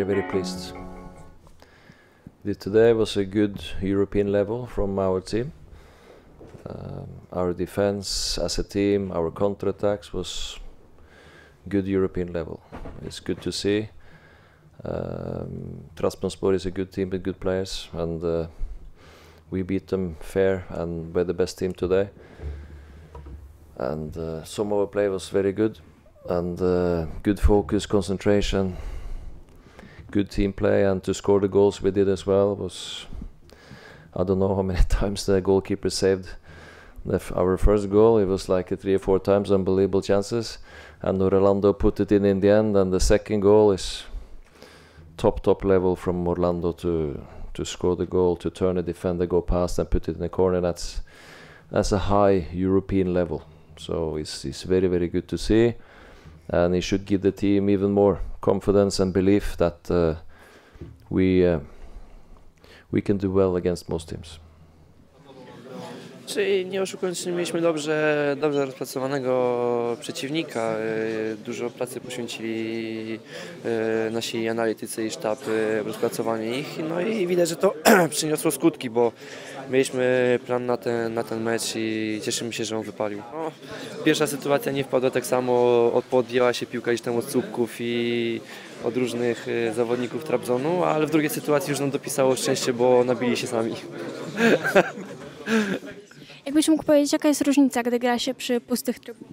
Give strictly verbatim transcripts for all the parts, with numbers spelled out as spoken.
very pleased. The, today was a good European level from our team. Um, our defense as a team, our counterattacks was good European level. It's good to see. Um, Trabzonspor is a good team with good players, and uh, we beat them fair and were the best team today. And uh, some of our play was very good, and uh, good focus, concentration, good team play, and to score the goals we did as well was, I don't know how many times the goalkeeper saved the f our first goal. It was like a three or four times unbelievable chances, and Orlando put it in in the end. And the second goal is top top level from Orlando to to score the goal, to turn a defender, go past and put it in the corner. That's that's a high European level. So it's it's very very good to see, and it should give the team even more confidence and belief that uh, we uh, we can do well against most teams. Czyli nie oszukując się, mieliśmy dobrze, dobrze rozpracowanego przeciwnika. Dużo pracy poświęcili nasi analitycy i sztab w rozpracowaniu ich. No i widać, że to przyniosło skutki, bo mieliśmy plan na ten, na ten mecz i cieszymy się, że on wypalił. No, pierwsza sytuacja nie wpadła tak samo, podjęła się piłka gdzieś tam od słupków i od różnych zawodników Trabzonu, ale w drugiej sytuacji już nam dopisało szczęście, bo nabili się sami. Jakbyś mógł powiedzieć, jaka jest różnica, gdy gra się przy pustych trybunach?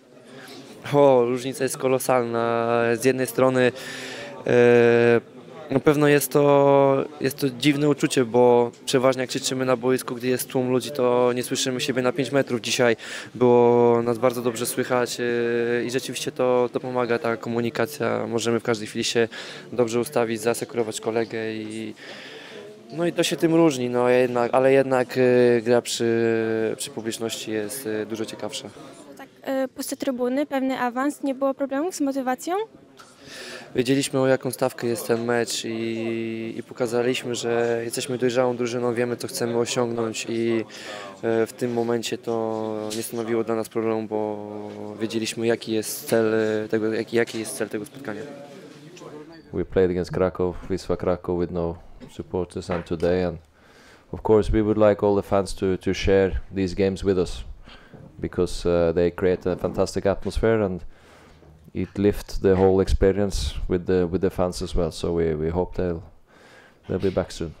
O, różnica jest kolosalna. Z jednej strony e, na pewno jest to, jest to dziwne uczucie, bo przeważnie jak krzyczymy na boisku, gdy jest tłum ludzi, to nie słyszymy siebie na pięć metrów. Dzisiaj było nas bardzo dobrze słychać e, i rzeczywiście to, to pomaga, ta komunikacja. Możemy w każdej chwili się dobrze ustawić, zasekurować kolegę i no i to się tym różni, no jednak, ale jednak y, gra przy, przy publiczności jest y, dużo ciekawsza. Tak, y, puste trybuny, pewny awans, nie było problemów z motywacją? Wiedzieliśmy, o jaką stawkę jest ten mecz i, i pokazaliśmy, że jesteśmy dojrzałą drużyną, wiemy, co chcemy osiągnąć i y, w tym momencie to nie stanowiło dla nas problemu, bo wiedzieliśmy, jaki jest cel tego, jaki, jaki jest cel tego spotkania. We played against Krakow, Wisła Krakow with no supporters, and today, and of course we would like all the fans to to share these games with us, because uh, they create a fantastic atmosphere and it lifts the whole experience with the with the fans as well. So we we hope they'll they'll be back soon.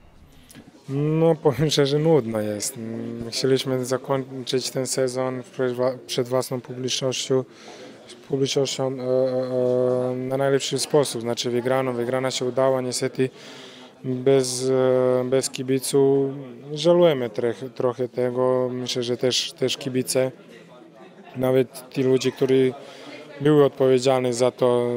No, powiem szczerze, nudno jest. Chcieliśmy zakończyć ten sezon przed własną publicznością, publicznością e, e, na najlepszy sposób. Znaczy wygrano, wygrana się udała, niestety bez, e, bez kibiców żałujemy trochę, trochę tego. Myślę, że też, też kibice, nawet ci ludzie, którzy byli odpowiedzialni za to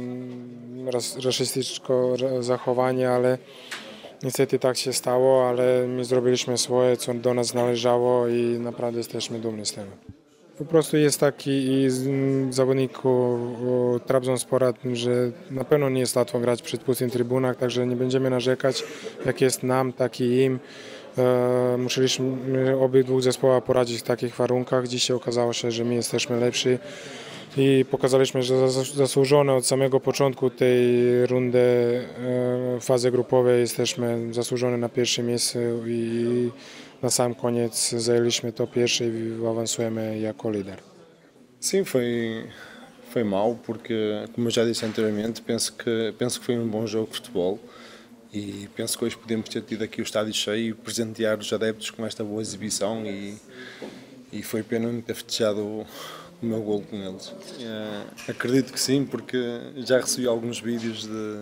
rasistyczne zachowanie, ale niestety tak się stało, ale my zrobiliśmy swoje, co do nas należało i naprawdę jesteśmy dumni z tego. Po prostu jest taki i zawodniku Trabzonspora, że na pewno nie jest łatwo grać przy pustych trybunach, także nie będziemy narzekać, jak jest nam, tak i im. E, musieliśmy obydwu zespołach poradzić w takich warunkach. Dzisiaj okazało się, że my jesteśmy lepsi i pokazaliśmy, że zasłużone od samego początku tej rundy e, fazy grupowej jesteśmy zasłużone na pierwsze miejsce i na sam koniec zajęliśmy to pierwsze e avançamos jako líder. Sim, foi, foi mau, porque, como eu já disse anteriormente, penso que, penso que foi um bom jogo de futebol e penso que hoje podemos ter tido aqui o estádio cheio e presentear os adeptos com esta boa exibição e, e foi pena não ter festejado o, o meu golo com eles. É, acredito que sim, porque já recebi alguns vídeos de,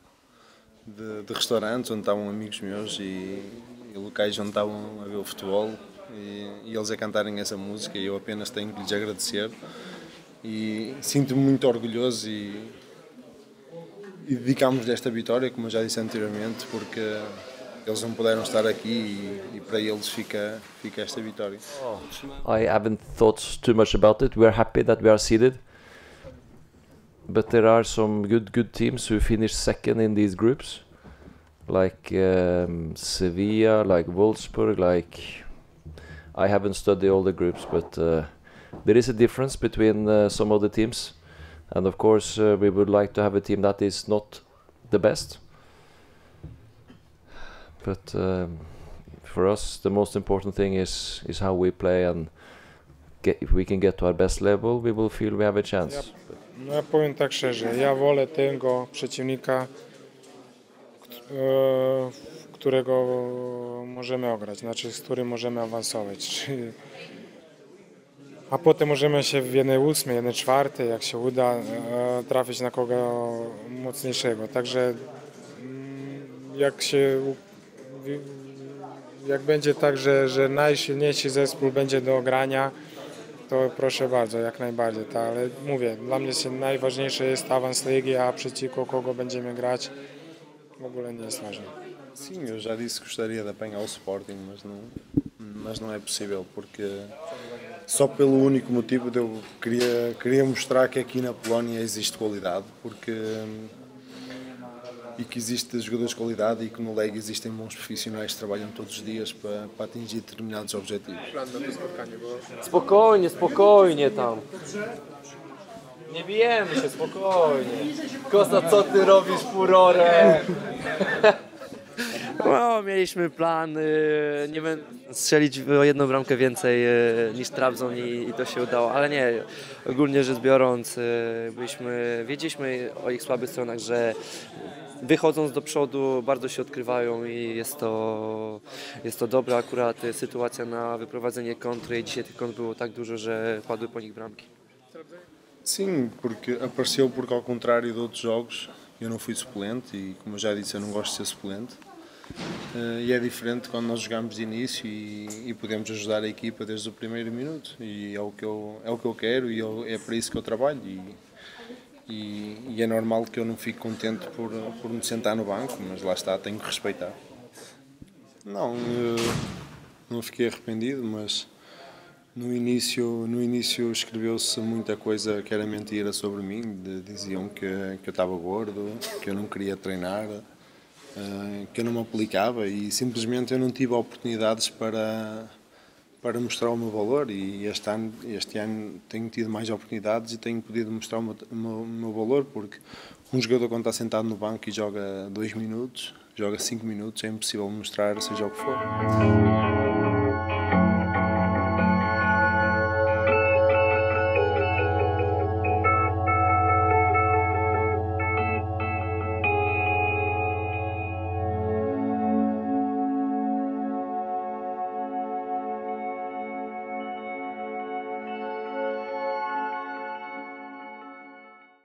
de, de restaurantes onde estavam amigos meus e, e locais onde estavam a ver o futebol e, e eles a cantarem essa música e eu apenas tenho que lhes agradecer e sinto-me muito orgulhoso e, e dedicámos-lhes esta vitória, como eu já disse anteriormente, porque eles não puderam estar aqui e, e para eles fica, fica esta vitória. I haven't thought too much about it. We are happy that we are seeded, but there are some good good teams who finished second in these groups, like um, Sevilla, like Wolfsburg, like I haven't studied all the groups, but uh, there is a difference between uh, some of the teams, and of course uh, we would like to have a team that is not the best. But um, for us, the most important thing is is how we play, and get, if we can get to our best level, we will feel we have a chance. Ja, no ja powiem tak szczerze, ja wolę tego przeciwnika, e, którego możemy ograć, znaczy z którym możemy awansować. Czy, a potem możemy się w jednej ósmej, jednej czwartej, jak się uda, e, trafić na kogo mocniejszego. Także mm, jak się jak będzie tak, że, że najsilniejszy zespół będzie do grania, to proszę bardzo, jak najbardziej. Ta, ale mówię, dla mnie się najważniejsze jest awans ligi, a przeciwko kogo będziemy grać w ogóle nie jest ważne. Sim, eu já disse que gostaria de apanhar o Sporting, mas não, mas não é possível, porque só pelo único motivo de eu queria, queria mostrar que aqui na Polónia existe qualidade, porque e que existe jogadores de qualidade e que no Leg existem bons profissionais que trabalham todos os dias para, para atingir determinados objetivos. Spokojnie, spokojnie tam. Nie bijemy się, spokojnie. Kosta, co ty robisz, furorę? No, mieliśmy plan, y, nie wiem, strzelić o jedną bramkę więcej y, niż Trabzon i, i to się udało, ale nie, ogólnie rzecz biorąc, y, byliśmy, wiedzieliśmy o ich słabych stronach, że wychodząc do przodu bardzo się odkrywają i jest to, jest to dobra akurat sytuacja na wyprowadzenie kontry i dzisiaj tych kont było tak dużo, że padły po nich bramki. Sim, porque apareceu porque ao contrário de outros jogos eu não fui suplente e como eu já disse eu não gosto de ser suplente. E é diferente quando nós jogamos de início e, e podemos ajudar a equipa desde o primeiro minuto e é o que eu, é o que eu quero e eu, é para isso que eu trabalho e, e, e é normal que eu não fique contente por, por me sentar no banco, mas lá está, tenho que respeitar. Não, não fiquei arrependido, mas no início, no início escreveu-se muita coisa que era mentira sobre mim, de, diziam que, que eu estava gordo, que eu não queria treinar, uh, que eu não me aplicava e simplesmente eu não tive oportunidades para, para mostrar o meu valor e este ano, este ano tenho tido mais oportunidades e tenho podido mostrar o meu, o meu, o meu valor, porque um jogador quando está sentado no banco e joga dois minutos, joga cinco minutos, é impossível mostrar seja o que for.